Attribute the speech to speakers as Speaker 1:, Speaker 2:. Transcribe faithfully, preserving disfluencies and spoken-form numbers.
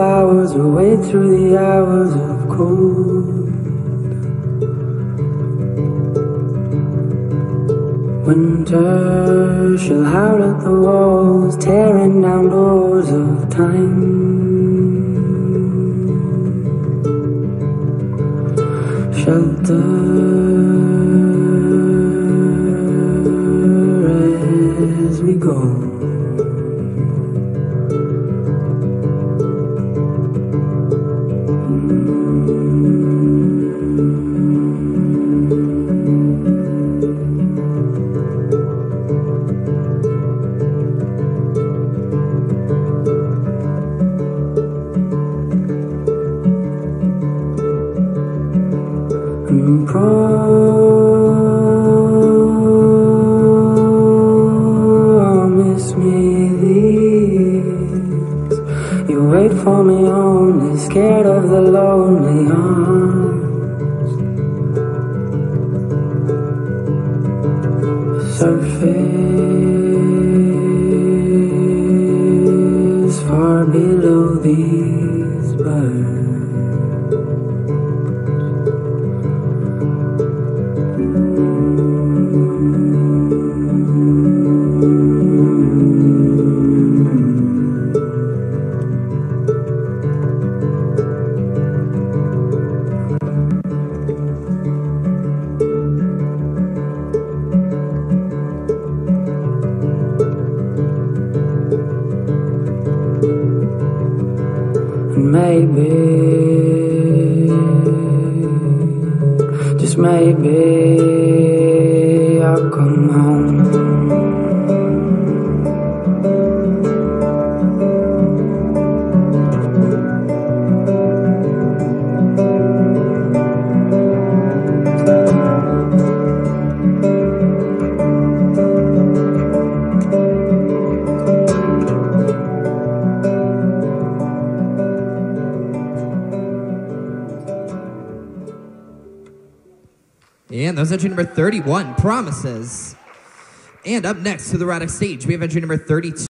Speaker 1: flowers will wait through the hours of cold. Winter shall howl at the walls, tearing down doors of time. Shelter as we go. Promise me this, you wait for me only, scared of the lonely arms. Surface far below these birds. Maybe, just maybe, I'll come home.
Speaker 2: And that was entry number thirty-one, Promises. And up next to the Radix stage, we have entry number thirty-two.